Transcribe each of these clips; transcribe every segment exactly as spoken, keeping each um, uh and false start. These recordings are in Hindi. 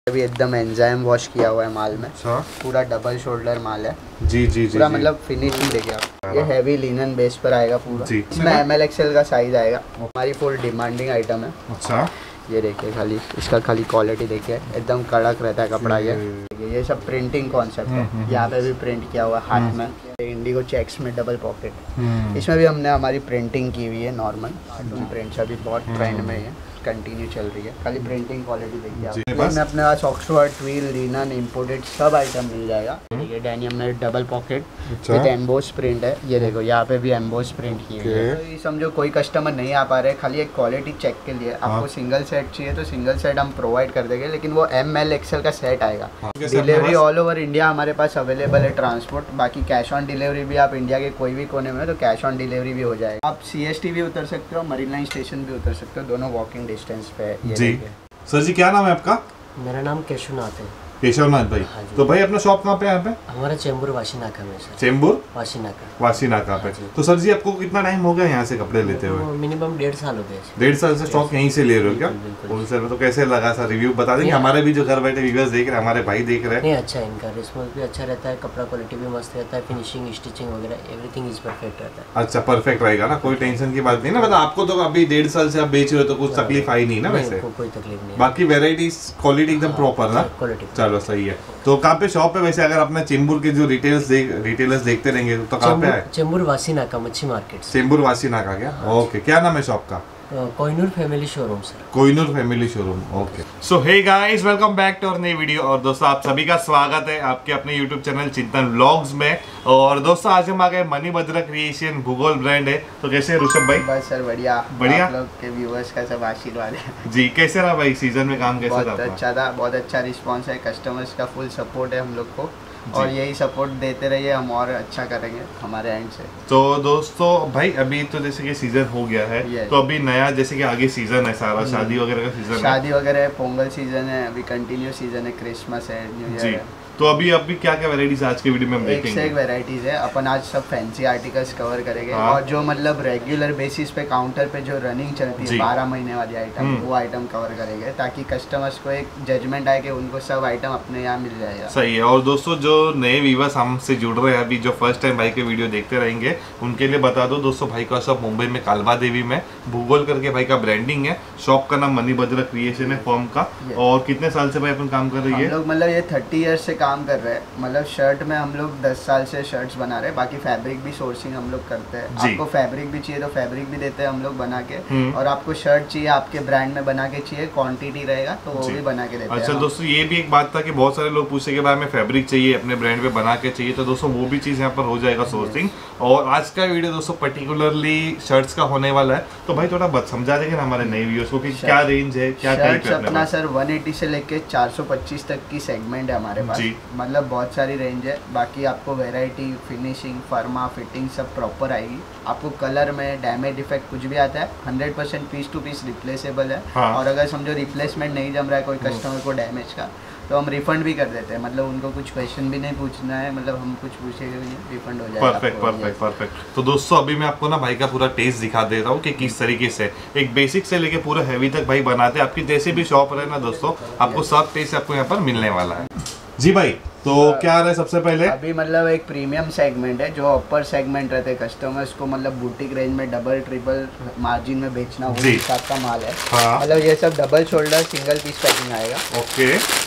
अभी एकदम एंजाइम वॉश किया हुआ है माल में। अच्छा। पूरा डबल शोल्डर माल है। जी जी जी पूरा मतलब फिनिशिंग देखिए आप। ये हैवी लिनन बेस पर आएगा पूरा। इसमें एम एल एक्सएल का साइज आएगा। हमारी फुल डिमांडिंग आइटम है। अच्छा। ये देखिए खाली इसका खाली क्वालिटी देखिए, एकदम कड़क रहता है कपड़ा। ये ये सब प्रिंटिंग कॉन्सेप्ट है। यहाँ पे भी प्रिंट किया हुआ है हाथ में। इंडिगो चेक्स में डबल पॉकेट, इसमें भी हमने हमारी प्रिंटिंग की हुई है। नॉर्मल कार्टून प्रिंट्स अभी बहुत ट्रेंड में है, कंटिन्यू चल रही है। खाली प्रिंटिंग क्वालिटी देखिए आप। इसमें अपने पास ऑक्सफोर्ड, ट्विल, लिनन, इंपोर्टेड सब आइटम मिल जाएगा। ये डेनियम में double pocket with emboss print है। ये देखो यहाँ पे भी एम्बोस प्रिंट की हुई है। तो समझो कोई कस्टमर नहीं आ पा रहे, खाली एक क्वालिटी चेक के लिए आपको सिंगल सेट चाहिए तो सिंगल सेट हम प्रोवाइड कर देंगे, लेकिन वो एम एल एक्सएल का सेट आएगा। डिलीवरी ऑल ओवर इंडिया हमारे पास अवेलेबल है ट्रांसपोर्ट। बाकी कैश ऑन डिलीवरी भी आप इंडिया के कोई भी कोने में तो कैश ऑन डिलीवरी भी हो जाएगा। आप सी एस टी भी उतर सकते हो, मरीन लाइन स्टेशन भी उतर सकते हो, दोनों वॉकिंग डिस्टेंस पे है। जी सर जी, क्या नाम है आपका? मेरा नाम केशवनाथ है। केशवनाथ भाई। हाँ, तो भाई अपना शॉप कहाँ पे है? यहाँ पे हमारा चेंबूर वाशीनाका में सर। चेंबूर वाशीनाका वाशीनाका पे। तो सर जी आपको कितना टाइम हो गया यहाँ से कपड़े लेते हुए? मिनिमम डेढ़ साल हो गए। डेढ़ साल से स्टॉक यहीं से ले रहे हो क्या? होलसेल में। तो कैसे लगा सर, रिव्यू बता देंगे? हमारे भी जो घर बैठे व्यूअर्स देख रहे हैं, हमारे भाई देख रहे हैं। नहीं अच्छा है, इनका रिस्पॉन्स भी अच्छा रहता है, कपड़ा क्वालिटी भी मस्त रहता है, फिनिशिंग स्टिचिंग वगैरह एवरीथिंग इज परफेक्ट रहता है। अच्छा परफेक्ट रहेगा ना, कोई टेंशन की बात नहीं ना। मतलब आपको तो अभी डेढ़ साल से आप बेच रहे हो तो कुछ तकलीफ आई नहीं ना? वैसे कोई तकलीफ नहीं। बाकी वेराइटीज क्वालिटी एकदम प्रॉपर ना? चलो सही है। तो कहाँ पे शॉप है वैसे? अगर अपना चेंबूर के जो रिटेलर्स देख रिटेलर्स देखते रहेंगे तो कहाँ पे है? चेंबूर वासीनाका मच्छी मार्केट। चेंबूर वासीनाका क्या? ओके। क्या नाम है शॉप का? Kohinoor family showroom sir. Kohinoor family showroom. Okay. So hey guys, welcome back to our नई वीडियो। और दोस्तों आप सभी का स्वागत है आपके अपने यूट्यूब चैनल चिंतन व्लॉग्स में। और दोस्तों आज हम आ गए मणिभद्र क्रिएशन, भूगोल ब्रांड है। तो कैसे है ऋषभ भाई? बस सर बढ़िया बढ़िया। आप लोग के व्यूअर्स का सब आशीर्वाद है जी। कैसे रहा भाई सीजन में काम? कैसे बहुत अच्छा था, बहुत अच्छा रिस्पॉन्स है, कस्टमर्स का फुल सपोर्ट है हम लोग को, और यही सपोर्ट देते रहिए, हम और अच्छा करेंगे हमारे एंड से। तो दोस्तों भाई अभी तो जैसे कि सीजन हो गया है, तो अभी नया जैसे कि आगे सीजन है सारा, शादी वगैरह का सीजन है। शादी वगैरह है, पोंगल सीजन है, अभी कंटिन्यू सीजन है, क्रिसमस है, न्यू ईयर है। तो अभी अभी क्या क्या वैरायटीज आज के वीडियो में हम देखेंगे? एक से एक वैरायटीज है। अपन आज सब फैंसी आर्टिकल्स कवर करेंगे। हाँ। और जो मतलब रेगुलर बेसिस पे काउंटर पे जो रनिंग चलती है बारह महीने वाली आइटम, वो आइटम कवर करेंगे ताकि कस्टमर्स को एक जजमेंट आए कि उनको सब आइटम अपने यहाँ मिल जाएगा। सही है। और दोस्तों जो नए व्यूअर्स हमसे जुड़ रहे हैं अभी, जो फर्स्ट टाइम भाई के वीडियो देखते रहेंगे, उनके लिए बता दो दोस्तों, भाई का शॉप मुंबई में कालवा देवी में भूगोल करके भाई का ब्रांडिंग है। शॉप का नाम मणिभद्र क्रिएशन है फॉर्म का। और कितने साल से भाई अपन काम कर रही है? मतलब ये थर्टी ईयर्स से काम कर रहे हैं। मतलब शर्ट में हम लोग दस साल से शर्ट्स बना रहे हैं। बाकी फैब्रिक भी सोर्सिंग हम लोग करते हैं। आपको फैब्रिक भी चाहिए तो फैब्रिक भी देते हैं हम लोग बना के, और आपको शर्ट चाहिए आपके ब्रांड में बना के चाहिए, क्वांटिटी रहेगा तो वो भी बना के देते हैं। अच्छा दोस्तों, ये भी एक बात था कि बहुत सारे लोग पूछे के बाद में फैब्रिक चाहिए अपने ब्रांड पे बना के चाहिए, तो दोस्तों वो भी चीज़ यहाँ पर हो जाएगा सोर्सिंग। और आज का वीडियो दोस्तों पर्टिकुलरली शर्ट्स का होने वाला है, तो भाई थोड़ा बत समझा देंगे ना हमारे नए व्यूअर्स को कि क्या रेंज है, क्या टाइप है अपना? सर वन एटी से लेके चार सौ पच्चीस तक की सेगमेंट है हमारे पास। मतलब बहुत सारी रेंज है। बाकी आपको वैरायटी, फिनिशिंग, फर्मा, फिटिंग सब प्रॉपर आएगी। आपको कलर में डैमेज डिफेक्ट कुछ भी आता है hundred percent piece two piece replaceable है। हाँ। और अगर समझो रिप्लेसमेंट नहीं जम रहा है कोई कस्टमर को डैमेज का, तो हम रिफंड भी कर देते हैं। मतलब उनको कुछ क्वेश्चन भी नहीं पूछना है, मतलब हम कुछ पूछेंगे भी नहीं, रिफंड हो जाएगा। Perfect perfect perfect. तो दोस्तों अभी मैं आपको ना भाई का पूरा टेस्ट दिखा दे रहा हूँ कि किस तरीके से एक बेसिक से लेके पूरा हैवी तक भाई बनाते हैं। आपकी जैसे भी शॉप रहे ना दोस्तों, आपको सब टेस्ट आपको यहाँ पर मिलने वाला है जी भाई। तो क्या रहा है सबसे पहले? अभी मतलब एक प्रीमियम सेगमेंट है, जो अपर सेगमेंट रहते हैं कस्टमर्स को, मतलब बुटीक रेंज में डबल ट्रिपल मार्जिन में बेचना, वो हिसाब का माल है। हाँ। मतलब ये सब double shoulder single piece packing आएगा। ओके।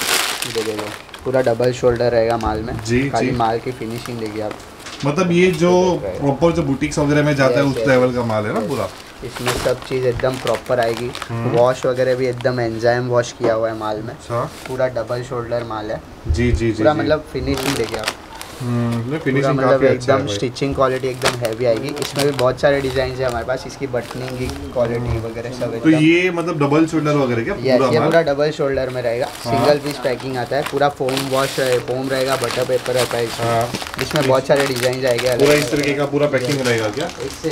देखो पूरा डबल शोल्डर रहेगा माल में जी। खाली जी। माल की फिनिशिंग देखिए आप। मतलब ये जो प्रॉपर जो बुटीक्स वगैरह में जाता है उस लेवल का माल है ना पूरा। इसमें सब चीज़ एकदम प्रॉपर आएगी। वॉश वगैरह भी एकदम एंजाइम वॉश किया हुआ है माल में। अच्छा। पूरा डबल शोल्डर माल है जी जी जी। पूरा मतलब फिनिशिंग देखिए आप। हम्म, फिनिशिंग मतलब एकदम स्टिचिंग क्वालिटी एकदम हैवी आएगी। इसमें भी बहुत सारे डिजाइन है हमारे पास, इसकी बटनिंग की क्वालिटी वगैरह सब। तो ये मतलब डबल शोल्डर वगैरह क्या? पूरा ये पूरा डबल शोल्डर में रहेगा। सिंगल पीस पैकिंग आता है, पूरा फोम वॉश फोम रहेगा, बटर पेपर रहता है इसमें। इसमें बहुत सारे डिजाइन आएंगे। पूरा इस तरीके का पूरा पैकिंग रहेगा क्या? इससे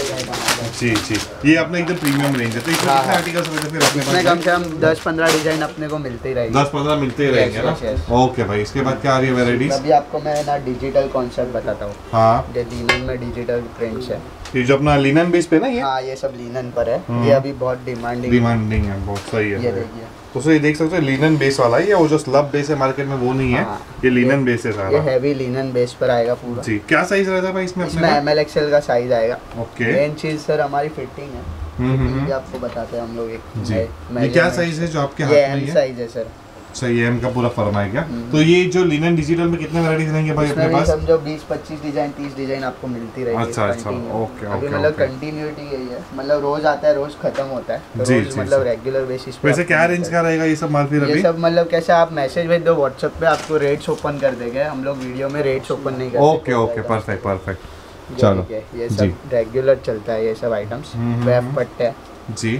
जी जी। ये अपने एकदम प्रीमियम रेंज है। तो इसमें कितने आर्टिकल्स होते हैं फिर अपने पास? कम से कम दस पंद्रह डिजाइन अपने को मिलते ही रहेंगे। दस पंद्रह मिलते ही रहेंगे ना? ओके भाई। इसके बाद क्या आ रही है वैरायटीज? अभी आपको मैं ना डिजिटल कॉन्सेप्ट बताता हूँ। हाँ। ये लिनन में डिजिटल प्रिंट्स है। ये जो अपना लिनन बेस पे ना ये? हाँ ये सब लिनन पर है। ये अभी बहुत डिमांडिंग डिमांडिंग है, बहुत सही है। ये देखिए तो ये देख सकते हो लिनन बेस वाला है, या वो जो स्लब बेस है मार्केट में वो नहीं है। हाँ, ये लिनन बेस है ये सारा। हैवी लिनन बेस पर आएगा पूरा जी। क्या साइज रहता है भाई इसमें? इसमें एम एल एक्सएल का साइज आएगा। ओके। मेन चीज सर हमारी फिटिंग है। हम्म, हम्म, फिटिंग आपको बताते हैं हम लोग एक जी। मैं- ये क्या measurement- साइज है जो आपके ये हाथ में एम है? साइज है सर। अच्छा, ये एम का पूरा फर्मा है क्या? तो ये जो लिनन डिजिटल में कितने वैरायटीज रहेंगे भाई इसमें अपने भी पास? समझो बीस पच्चीस डिजाइन तीस डिजाइन आपको मिलती रहेगी। अच्छा, अच्छा, continue। ओके, अभी ओके, मतलब ओके। कंटिन्यूटी यही है, मतलब रोज आता है रोज खत्म होता है, तो जी, रोज जी, मतलब जी। रेगुलर बेसिस पे वैसे आपको क्या मिलता रेंज है। का रहेगा ये सब माल फिर ये अभी? सब मतलब कैसे आप मैसेज भेज दो व्हाट्सएप पे, आपको रेट्स ओपन कर देंगे हम लोग, वीडियो में रेट्स ओपन नहीं करते। Okay okay, perfect perfect. ये चलो देखिए, ये जी। सब रेगुलर चलता है ये सब आइटम्स। हम्म, वेफ पट्टे जी।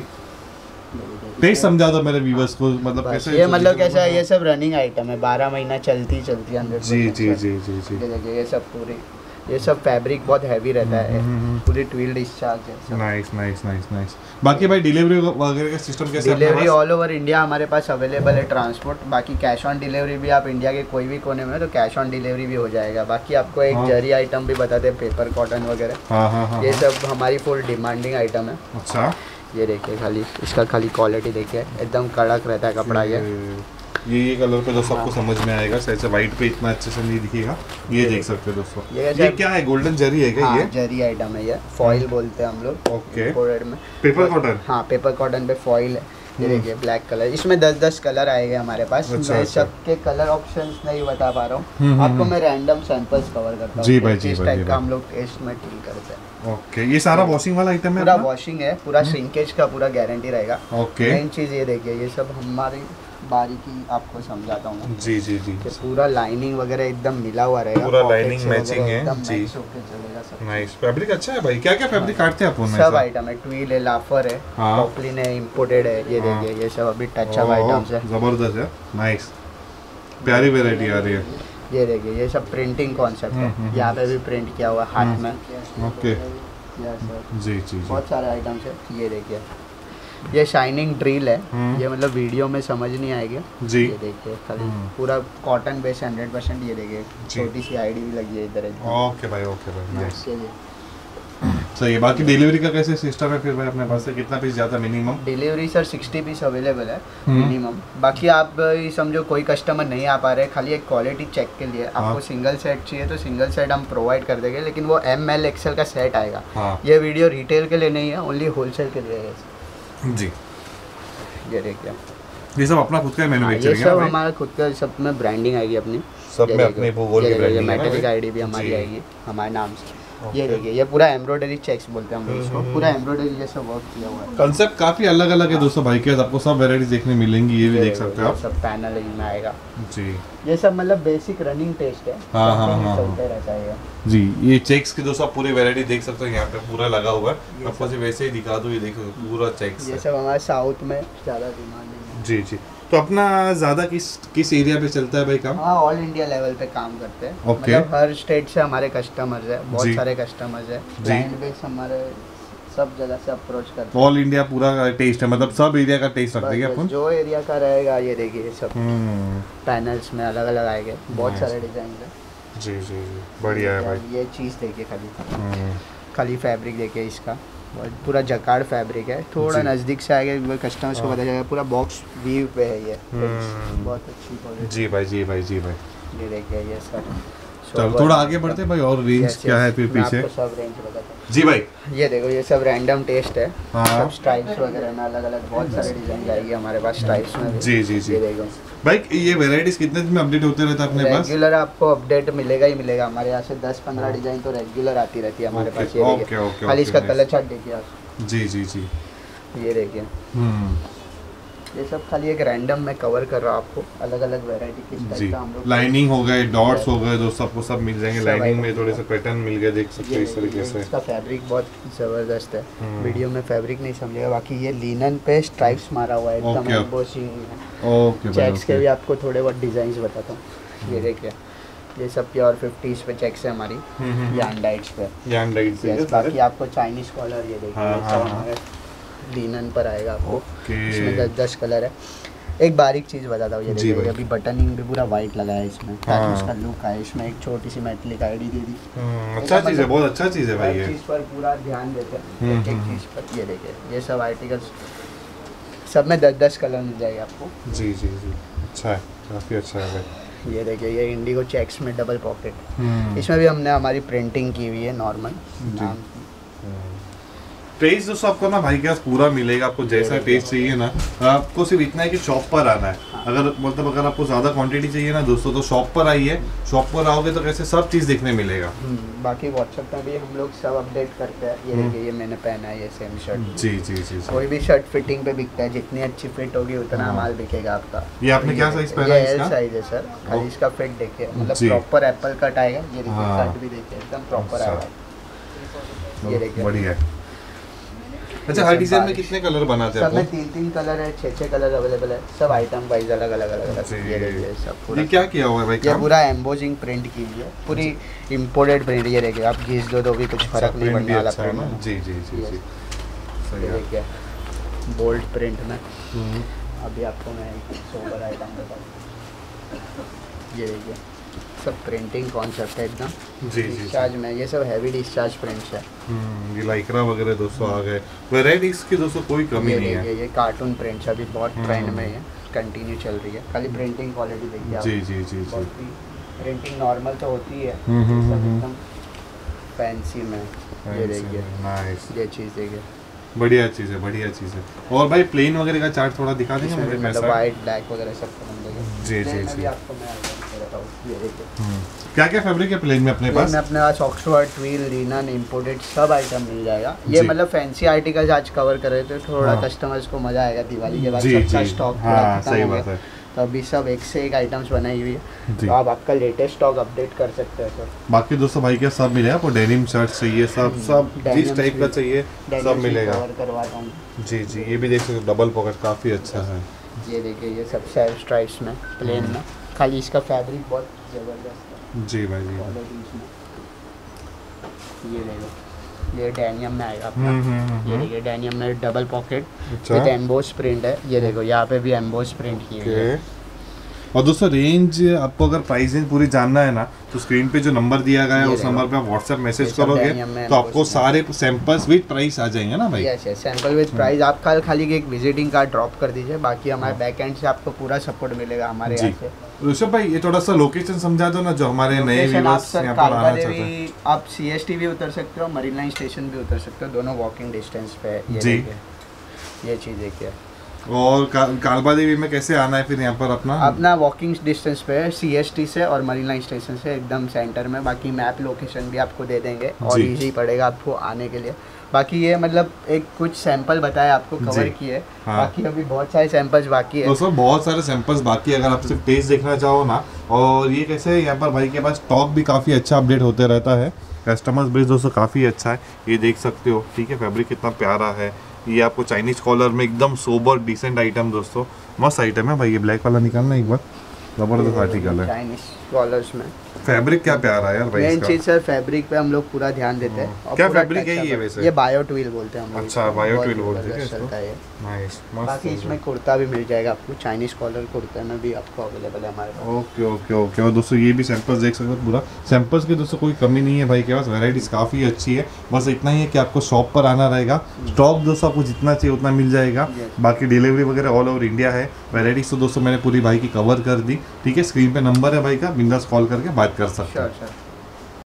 टेस्ट समझा दो मेरे व्यूअर्स को, मतलब बस कैसे ये मतलब कैसा है, ये सब रनिंग आइटम है, बारह महीना चलती चलती है। जी जी जी जी जी। ये देखिए ये सब पूरी, ये सब फैब्रिक बहुत हैवी रहता है, पूरी ट्विल डिस्चार्ज है। Nice nice nice nice. बाकी भाई डिलीवरी वगैरह का सिस्टम कैसे है अपने डिलीवरी पास? ऑल ओवर इंडिया हमारे पास अवेलेबल है ट्रांसपोर्ट। बाकी कैश ऑन डिलीवरी भी, आप इंडिया के कोई भी कोने में हो तो कैश ऑन डिलीवरी भी हो जाएगा। बाकी आपको एक हाँ। जरी आइटम भी बताते हैं, पेपर कॉटन वगैरह, हाँ हाँ हाँ। ये सब हमारी फुल डिमांडिंग आइटम है। अच्छा। ये देखिए खाली इसका खाली क्वालिटी देखिए, एकदम कड़क रहता है कपड़ा। ये ये ये कलर पे दोस्तों आपको हाँ। समझ में आएगा, शायद से व्हाइट पे इतना अच्छे से नहीं दिखेगा। ये देख सकते हो दोस्तों, ये ये, कैसे- क्या है? गोल्डन जरी है क्या हाँ, ये? जरी आइटम है ये, फॉइल बोलते हैं हम लोग ओके। imported में। Paper cotton? हाँ, पेपर कॉटन पे फॉइल है। ये देखिए ब्लैक कलर, इसमें दस दस कलर आएंगे हमारे पास। अच्छा, मैं अच्छा। सबके कलर ऑप्शंस नहीं बता पा रहा हम्म, हूँ आपको, हम्म। मैं रैंडम सैंपल्स कवर करता हूँ जी भाई, जी किस भाई, टाइप जी का भाई। हम लोग टेस्ट में डील करते हैं। ओके, ये सारा वॉशिंग वाला आइटम है पूरा अपना? वॉशिंग है, पूरा श्रिंकेज का पूरा गारंटी रहेगा। ओके। मेन चीज़ ये देखिए, ये सब हमारी बारीकी आपको समझाता हूँ मैं। जी जी जी। कि पूरा लाइनिंग वगैरह एकदम मिला हुआ रहेगा, पूरा pockets lining वगैरह matching है, एकदम जी। match होके चलेगा सब। नाइस, फैब्रिक अच्छा है भाई। क्या क्या फैब्रिक काटते हैं अपन? सब आइटम है, ट्वील है, लाफर है, हाँ। पॉपलिन है, इंपोर्टेड है। ये हाँ। देखिए ये सब अभी टच अप आइटम्स है। जबरदस्त है, नाइस, प्यारी वेराइटी आ रही है। ये देखिए ये सब प्रिंटिंग कॉन्सेप्ट हम्म, हम्म, है, यहाँ पे भी प्रिंट किया हुआ है हाथ में। ओके। Yes, sir। जी जी जी। बहुत सारे आइटम्स है। ये देखिए ये शाइनिंग ड्रिल है, हम्म। ये मतलब वीडियो में समझ नहीं आएगी। जी। ये देखिए खाली हम्म। पूरा कॉटन बेस हंड्रेड परसेंट। ये देखिए जी। छोटी सी आईडी भी लगी है इधर एकदम। ओके भाई, ओके भाई, नाइस। ये देखिए। सही है। बाकी डिलीवरी का कैसे सिस्टम है फिर भाई अपने पास से? कितना पीस जाता है minimum? Delivery sir sixty piece available है हम्म। मिनिमम। बाकी आप ये समझो कोई कस्टमर नहीं आ पा रहे, खाली एक क्वालिटी चेक के लिए हाँ। आपको सिंगल सेट चाहिए तो सिंगल सेट हम प्रोवाइड कर देंगे, लेकिन वो एम एल एक्सएल का सेट आएगा। हाँ ये वीडियो रिटेल के लिए नहीं है, ओनली होलसेल के लिए है। जी। ये देखिए ये सब अपना खुद का हाँ, ये मैन्युफैक्चरिंग है सब भाई? हमारा खुद का, सब में ब्रांडिंग आएगी अपनी। सब ये में देखिए, अपने भूगोल ये की देखिए, ये ब्रांडिंग है ना मेटेलिक भाई? आईडी भी हमारी जी। आएगी हमारे नाम से। ओके। ये देखिए ये पूरा एम्ब्रॉयडरी चेक्स बोलते हैं हम लोग इसको, हम्म, पूरा एम्ब्रॉयडरी जैसा वर्क किया हुआ है। कंसेप्ट काफी अलग अलग है दोस्तों भाई के, आपको सब वैरायटी देखने मिलेंगी, ये भी ये देख देखिए, सकते हो ये आप। सब पैनल इनमें आएगा। जी ये सब मतलब बेसिक रनिंग टेस्ट है। हाँ, हाँ, Continue हाँ, चलते रहता है ये। जी। ये चेक्स की दोस्तों आप पूरी वैरायटी देख सकते हो, यहाँ पे पूरा लगा हुआ है। आपको सिर्फ वैसे ही दिखा दो, ये देखो पूरा चेक्स ये है। सब हमारे साउथ में ज़्यादा डिमांडिंग है। जी जी। तो अपना ज्यादा किस किस एरिया पे चलता है भाई काम? हाँ, ऑल इंडिया लेवल पे काम करते हैं। ओके। मतलब हर स्टेट से हमारे कस्टमर्स है, बहुत जी। सारे कस्टमर्स है। जी। क्लाइंट बेस हमारे सब जगह से अप्रोच करते हैं। ऑल इंडिया पूरा टेस्ट है, मतलब सब एरिया का टेस्ट रख देंगे बस- अपन। बस जो एरिया का रहेगा, ये देखिए ये सब हम्म। पैनल्स में अलग अलग आएंगे, बहुत Nice. सारे डिजाइन है। जी जी जी, बढ़िया है भाई। ये चीज़ देखिए खाली, हम्म। खाली फैब्रिक देखिए इसका, और पूरा जकार्ड फैब्रिक है। थोड़ा जी। नज़दीक से आएगा कस्टमर्स को हाँ। पता चलेगा, पूरा बॉक्स वीव पे है ये। हम्म। बहुत अच्छी क्वालिटी। जी भाई, जी भाई, जी भाई। ये देखिए ये सर। चलो थोड़ा आगे बढ़ते हैं भाई, और रेंज क्या है फिर मैं पीछे? आपको सब रेंज बताता हूँ। जी भाई। ये देखो ये सब रैंडम टेस्ट है। हाँ। सब स्ट्राइप्स वगैरह में अलग अलग बहुत सारे डिजाइन आएगी हमारे पास स्ट्राइप्स में भी। जी, जी, जी। ये देखो भाई ये वैरायटीज कितने दिन में अपडेट होते रहता है अपने पास? रेगुलर आपको अपडेट मिलेगा ही मिलेगा हमारे यहाँ से। दस पंद्रह डिजाइन तो रेगुलर आती रहती है हमारे ओके, पास। ये ओके, देखिए ओके, खाली ओके, इसका nice। कलर चार्ट देखिए आप। जी जी जी। ये देखिए हम्म। ये सब खाली एक रैंडम में कवर कर रहा हूँ आपको, अलग अलग वैरायटी किस जी। टाइप का हम लोग। लाइनिंग हो गए, डॉट्स हो गए, दोस्तों आपको सब मिल जाएंगे। सब लाइनिंग में item थोड़े से पैटर्न मिल गए, देख सकते हो ये इस तरीके से। इसका फैब्रिक बहुत ज़बरदस्त है। हम्म। वीडियो में फैब्रिक नहीं समझेगा। बाकी ये लिनन पे स्ट्राइप्स मारा हुआ है एकदम ओके। एम्बोसिंग। ओके भाई, चेक्स के भी ओके। आपको थोड़े बहुत डिजाइन बताता हूँ। ये देखिए ये सब प्योर फिफ्टीज पे चेक्स है हमारी, हम्म, हम्म, ये अनडाइट्स पे। यान डाइट से Yes, ये सारे? बाकी आपको चाइनीज कॉलर ये देखिए, हाँ, ये हाँ, सब हाँ। हमारे लिनन पर आएगा आपको। ओके। इसमें दस दस कलर है। एक बारीक चीज़ बताता हूँ, ये जी देखिए भाई। अभी बटनिंग भी पूरा वाइट लगा है इसमें, ताकि हाँ। उसका लुक आए। इसमें एक छोटी सी मेटलिक आईडी दे दी। हम्म, अच्छा चीज़ है, बहुत अच्छा चीज़ है भाई हर ये। चीज़ पर पूरा ध्यान देते हैं, हम्म, एक एक हम्म, चीज़ पर। ये देखिए ये सब आर्टिकल्स सब में दस दस कलर मिल जाएगा आपको। जी जी जी, अच्छा है, काफ़ी अच्छा है भाई। ये देखिए ये इंडिगो चेक्स में डबल पॉकेट, इसमें भी हमने हमारी प्रिंटिंग की हुई है नॉर्मल नाम की। टेस्ट दोस्तों आपको ना भाई के पास पूरा मिलेगा, आपको जैसा टेस्ट चाहिए ना, आपको सिर्फ इतना है कि शॉप पर आना है। अगर मतलब अगर आपको ज़्यादा क्वांटिटी चाहिए ना दोस्तों तो शॉप पर आइए, शॉप पर आओगे तो कैसे सब चीज़ देखने मिलेगा। बाकी व्हाट्सएप में भी हम लोग सब अपडेट करते हैं। ये देखिए ये मैंने पहना है ये सेम शर्ट। जी जी जी, जी। कोई भी शर्ट फिटिंग पे बिकता है, जितनी अच्छी फिट होगी उतना माल बिकेगा आपका। ये आपने क्या साइज पहना है इसका? एल साइज है सर, खाली इसका फिट देखिए, मतलब प्रॉपर एप्पल कट आएगा। ये देखिए कट भी देखिए एकदम प्रॉपर आएगा। ये देखिए बढ़िया है। अच्छा, हर डिजाइन में कितने कलर बनाते हैं सब में तीन तीन कलर है, छः छः कलर अवेलेबल है, सब आइटम वाइज अलग अलग अलग अलग। ये देखिए सब पूरा ये क्या किया हुआ है भाई? ये पूरा एम्बोजिंग प्रिंट की हुई है, पूरी इम्पोर्टेड प्रिंट। ये देखिए आप घिस दो तो भी कुछ फर्क नहीं पड़ने वाला प्रिंट है। जी जी जी जी, सही है। देखिए बोल्ड प्रिंट में अभी आपको मैं सोबर आइटम बताऊँ। ये देखिए सब प्रिंटिंग कॉन्सेप्ट है एकदम। जी जी, डिस्चार्ज में ये सब हैवी डिस्चार्ज प्रिंट्स है। हम्म, ये लाइक्रा वगैरह दोस्तों आ गए, वैराइटीज की दोस्तों कोई कमी नहीं है। ये कार्टून प्रिंट्स अभी बहुत ट्रेंड में है, कंटिन्यू चल रही है। खाली प्रिंटिंग क्वालिटी देखिए आप। जी जी जी जी, प्रिंटिंग नॉर्मल तो होती है, एकदम फैंसी में। ये देखिए नाइस, ये चीज़ देखिए बढ़िया चीज़ है, बढ़िया चीज़ है। और भाई प्लेन वगैरह का चार्ट थोड़ा दिखा देंगे मुझे? मतलब वाइट ब्लैक वगैरह सब मिलेगा। जी जी जी, आपको मैं बताऊँ। ये देखिए क्या क्या फैब्रिक है प्लेन में अपने पास? में अपने पास ऑक्सफोर्ड, ट्विल, रीनन, इम्पोर्टेड सब आइटम मिल जाएगा। ये मतलब फैंसी आर्टिकल्स आज कवर कर रहे थे, थोड़ा कस्टमर्स को मजा आएगा दिवाली के बाद सबका स्टॉक थोड़ा खत्म हो गया, तो अभी सब एक से एक आइटम्स बनाई हुई है, तो आप आपका लेटेस्ट स्टॉक अपडेट कर सकते हैं सर। बाकी दोस्तों भाई क्या सब मिलेगा आपको, डेनिम शर्ट चाहिए, सब सब जिस टाइप का चाहिए सब मिलेगा। करवाता हूँ। जी जी, ये भी देख सकते हो, डबल पॉकेट काफ़ी अच्छा है। ये देखिए ये सब सेल्फ स्ट्राइप्स में प्लेन में, खाली इसका फैब्रिक बहुत ज़बरदस्त है। जी भाई जी, ये देखो ये डेनियम में आएगा आपका। ये देखिए डेनियम में double pocket with emboss print है। ये देखो यहाँ पे भी एम्बोस प्रिंट की हुई है। और दोस्तों रेंज आपको अगर प्राइस रेंज पूरी जानना है ना तो स्क्रीन पे जो नंबर दिया गया है उस नंबर पे आप व्हाट्सएप मैसेज करोगे तो आपको सारे सैंपल्स विद प्राइस आ जाएंगे ना भाई? Yes yes, sample with price. आप कल खाली एक विजिटिंग कार्ड ड्रॉप कर दीजिए, बाकी हमारे बैक एंड से आपको पूरा सपोर्ट मिलेगा हमारे यहाँ से। ऋषभ भाई ये थोड़ा सा लोकेशन समझा दो ना, जो हमारे नए व्यूअर्स यहाँ पर आना चाहते हैं। आप सी एस टी भी उतर सकते हो, मरीन लाइन स्टेशन भी उतर सकते हो, दोनों वॉकिंग डिस्टेंस पे है। जी, ये चीज़ देखिए। और का, कालबा देवी में कैसे आना है फिर यहाँ पर अपना? अपना वॉकिंग डिस्टेंस पे है सी एस टी से और मरीन लाइन स्टेशन से एकदम सेंटर में। बाकी मैप लोकेशन भी आपको दे देंगे और इजी पड़ेगा आपको आने के लिए। बाकी ये मतलब एक कुछ सैंपल बताए आपको कवर किए, हाँ। बाकी अभी बहुत सारे सैंपल्स बाकी है दोस्तों, बहुत सारे सैंपल्स बाकी है। अगर आप सिर्फ टेस्ट देखना चाहो ना, और ये कैसे यहाँ पर भाई के पास स्टॉक भी काफ़ी अच्छा अपडेट होते रहता है, कस्टमर्स बेस दोस्तों काफ़ी अच्छा है। ये देख सकते हो, ठीक है, फैब्रिक कितना प्यारा है। ये आपको चाइनीज कॉलर में एकदम सोबर डिसेंट आइटम दोस्तों, मस्त आइटम है भाई। ये ब्लैक वाला निकालना एक बार, जबरदस्त आर्टिकल है। चाइनीज कॉलर्स में फैब्रिक क्या प्यारा है यार भाई। मेन चीज सर फैब्रिक पे हम लोग पूरा ध्यान देते हैं। क्या फैब्रिक है ये वैसे? ये बायो ट्विल बोलते हैं हम लोग। अच्छा, बायो ट्विल बोलते हैं इसको। नाइस। बाकी इसमें कुर्ता भी मिल जाएगा आपको, चाइनीज कॉलर कुर्ते में भी आपको अवेलेबल है हमारे पास। Okay okay okay. और दोस्तों ये भी सैंपल्स देख सकते हो, पूरा सैंपल्स की दोस्तों कोई कमी नहीं है भाई के पास, वैराइटीज काफ़ी अच्छी है। बस इतना ही है कि आपको शॉप पर आना रहेगा, स्टॉक दोस्तों आपको जितना चाहिए उतना मिल जाएगा। बाकी डिलीवरी वगैरह ऑल ओवर इंडिया है। वैराइटीज तो दोस्तों मैंने पूरी भाई की कवर कर दी, ठीक है। स्क्रीन पे नंबर है भाई का, बिंदास कॉल करके बात कर सकते हैं।